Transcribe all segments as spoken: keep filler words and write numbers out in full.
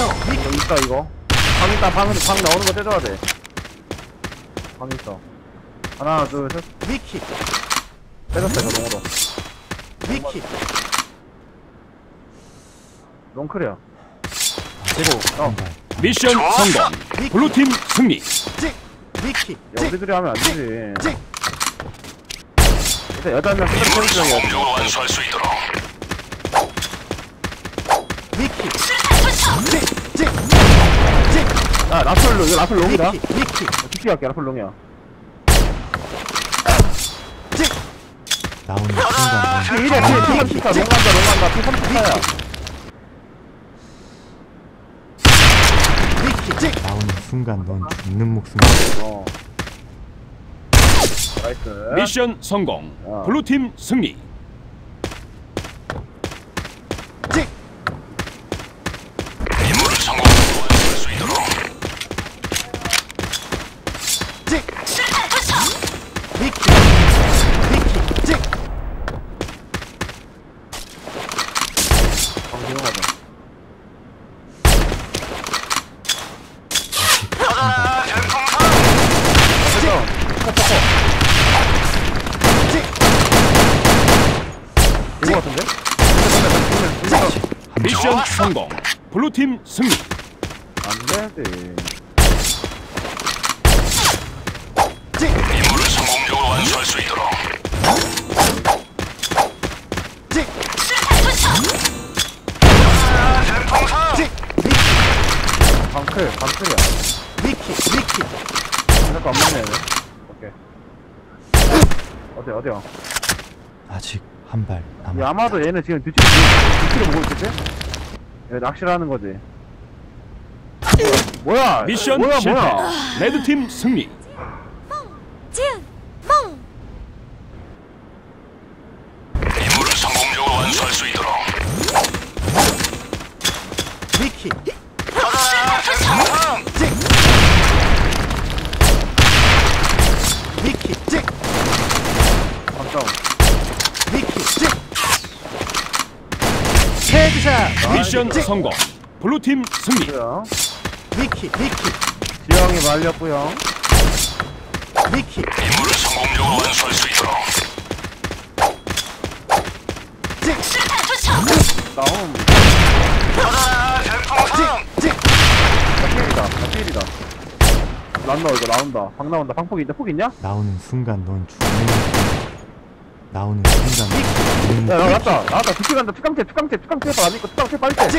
이거 있다 이거. 방 있다. 방, 방 나오는 거 떼줘야 돼. 방 있어. 하나 둘 셋. 미키 떼졌어 이거 롱으로. 미키 롱클이야. 그리고 어. 미션 성공. 블루팀 승리. 찍 미키 야, 우리들이 하면 안 되지. 일단 여덟 명 스트레스 해줘야 돼. 완수할 수 있도록. 미키 찍찍찍 야 라플 롱, 이거 라플 롱이다. 미키 미키 깊게 갈게. 라플 롱이야. 찍 나오는 순간 피 일이야. 피 삼십사. 롱 간다. 롱 간다. 피 삼십사야. 미키 찍 나오는 순간 넌 죽는 목숨이야. 어. 나이스. 미션 성공. 야. 블루팀 승리. 찍 임무를 성공적으로 완수할 수 있도록. 찍 미키 미키 찍 방금 하자. 가자, 전통사. 이거 같은데? 미션 성공. 블루팀 승리. 안 되지. 임무를 성공적으로 완수할 수 있도록. 찍 가자, 전통사. 찍 방클, 방클이야. 미키 미키 잠깐 안 맞네. 얘네. 오케이. 어디, 어디야? 아직 한 발 이 남았다. 아마도 얘는 지금 뒤치기, 뒤치기 보고 있겠지? 얘 낚시를 하는 거지. 뭐야? 미션 뭐야, 실패. 뭐야? 레드팀 승리. 지은 멍 임무를 성공적으로 완수할 수 있도록. 미키 가자, 전통사. 찍 미키 찍 방다운. 미키 찍 헤드샷 미션 성공. 블루팀 승리. 뭐야? 미키 미키 지영이 말렸고요. 미키 임무를 성공적으로 완수할 수 있도록. 찍 다운. 가자, 전통사. 찍 나 필이다. 나 필이다. 나온다, 이거 나온다. 방 나온다. 방폭 있다. 폭 있냐? 나오는 순간 넌 죽는 목숨이야. 나오는 순간 넌 죽는 야, 목숨이야. 나왔다. 나왔다. 뒤치 간다. 투깡태, 투깡태, 투깡태. 안 있고, 투깡태 빨리 때. 찍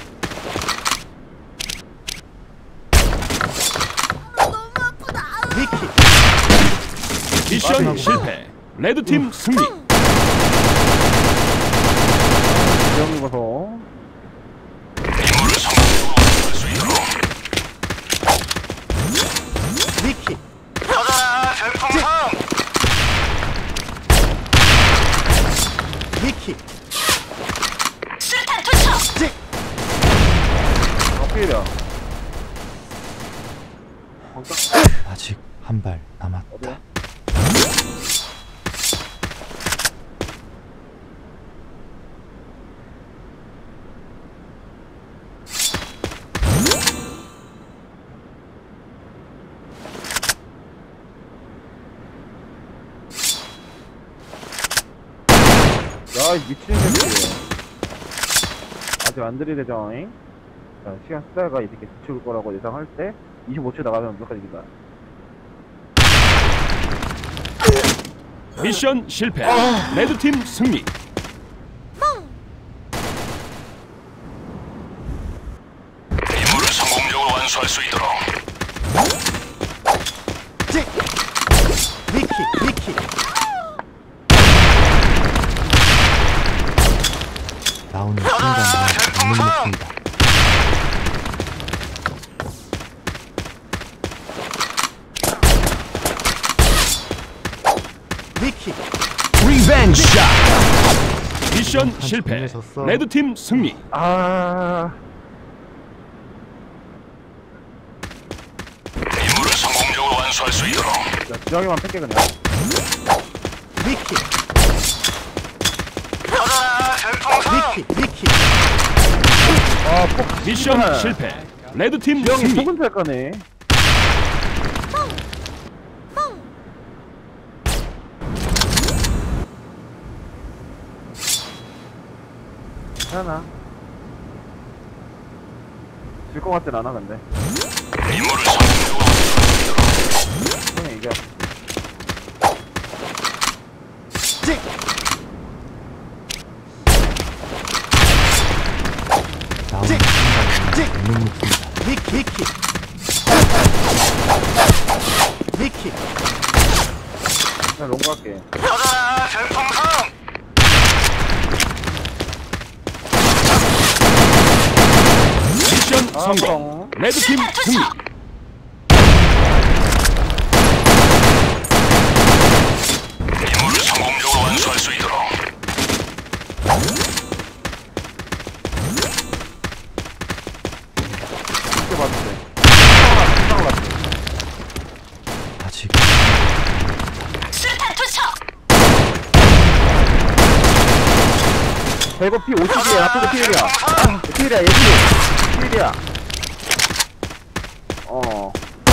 너무 아프다. 미키 미션 실패. 레드팀 승리. 지영이 봐서. 임무를 성공적으로 완수할 수 있도록. 미키 가자, 전통사. 미키 수류탄 투척. 찍 아, 필이야. 아직 한 발 남았다. 어디야? 야, 이 미친 새끼. 아직 안 들이대죠잉? 자, 시간 쓰다가 이렇게 뒤축을 거라고 예상할 때 이십오 초 나가면 무조건 이긴다. 미션 실패. 레드팀 승리. 임무를 성공적으로 완수할 수 있도록. 찍 미키 미키 나오는 순간 넌 죽는 목숨이다. 미키 리벤지 샷. 미션 실패. 정리해줬어. 레드팀 승리. 아, 임무를 성공적으로 완수할 수 있도록. 야, 지영이만 뺄게 그냥. 미키 가자, 전통사. 미키 미키 아, 폭. 미션 씨발. 실패. 레드팀 지영이 승리. 폭은 살 거네. 멍. 괜찮아. 질 것 같진 않아, 근데. 임무를 성공적으로 형이 이겨. 찍. 나오는 찍! 순간 찍! 죽는 목숨이다. 미키 미키 미키 그냥 롱 갈게. 받아라 전통상. 미션 아, 성공. 그럼. 레드팀 승리. 임무를 성공적으로 완수할 수 있도록. 이렇게 봤는데. 상황 같아. 아직 수류탄 투척. 대고 피 오십이야. 앞에도 피일이야. 피일이야, 얘 피일. 피일이야. 어.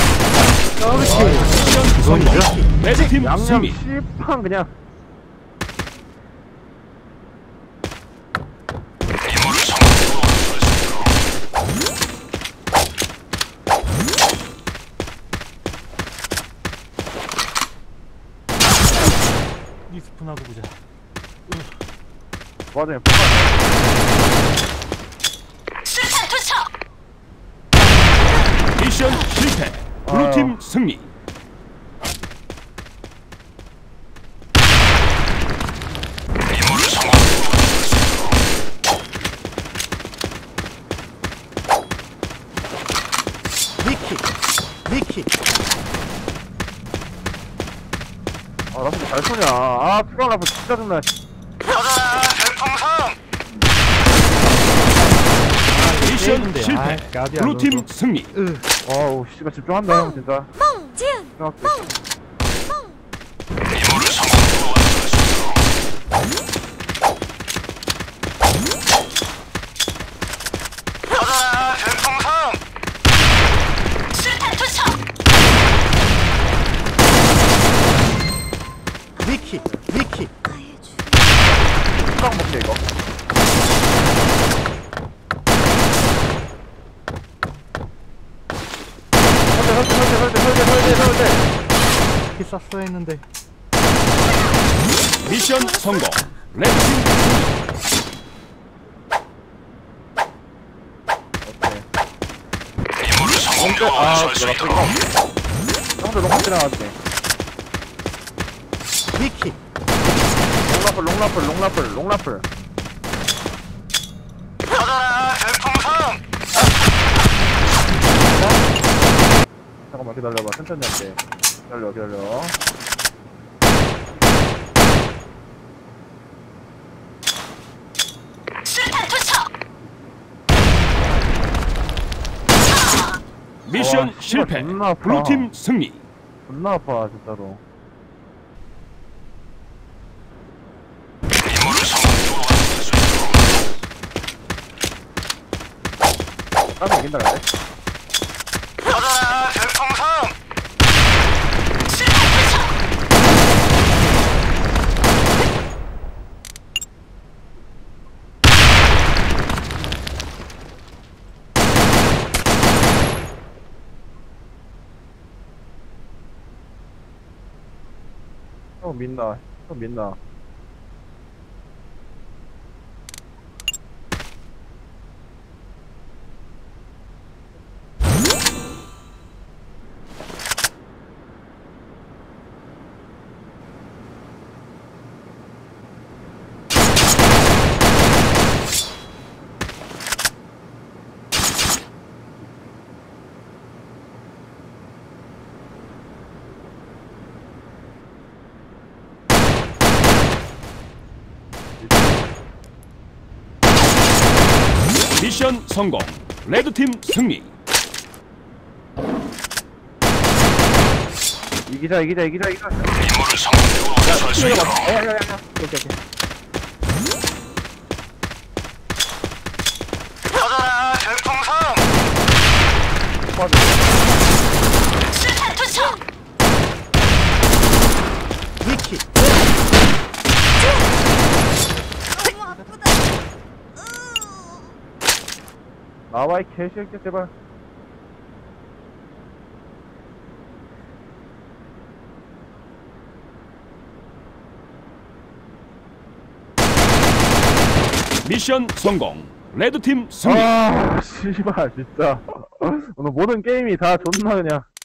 미션 성공. 레드팀 양념 승리. 씨팡 그냥. 임무를 성공적으로 완수할 수 있도록. 리스폰하고 보자. 맞아요. 수류탄 투척. 미션 실패. 블루팀 승리. 임무를 성공적으로 완수할 수 있도록. 미키 미키 아, 라프 잘 쏘냐. 아, 투강 라프 진짜 좋네. 받아라 전통상. 미션 게임인데. 실패. 아, 까비 안 블루팀 넣어서. 승리. 어우, 씨발, 집중한다, 형, 진짜. 멍. 지훈. 집중할게. 멍. 임무를 성공적으로 완수할 수 있도록. 받아라 전통상. 수류탄 투척. 미키 미키 투강 먹게, 이거. 설대, 설대, 설대, 설대, 설대, 설대, 설대. 피 쐈어 했는데 미션 성공. 레드팀 오케이. 임무를 성공적으로 아, 완수할 수 라프 있도록. 이거. 형도 롱 지나갔지. 미키 롱라플, 롱라플, 롱라플, 롱라플. 받아라 전통상. 잠깐만 기다려봐. 천천히 할게. 기다려, 기다려. 수류탄 투척. 미션 와, 씨발, 실패. 존나 아파. 블루팀 승리. 존나 아파, 진짜로. 임무를 성공적으로 완수할 수 있도록. 땀이 이긴다, 근데. 받아라 전통상. 수류탄 투척. 형 민나, 형 민나. 미션 성공. 레드팀 승리. 이기자, 이기자, 이기자, 이기자. 임무를 성공적으로 완수할 수 있도록. 야, 야, 야, 야. 오케이, 오케이. 받아라 빠져. 수류탄 투척. 위키. 너무 아프다. 나와 이 개새끼 제발. 미션 성공. 레드팀 승리. 아 씨발 진짜 오늘 모든 게임이 다 존나 그냥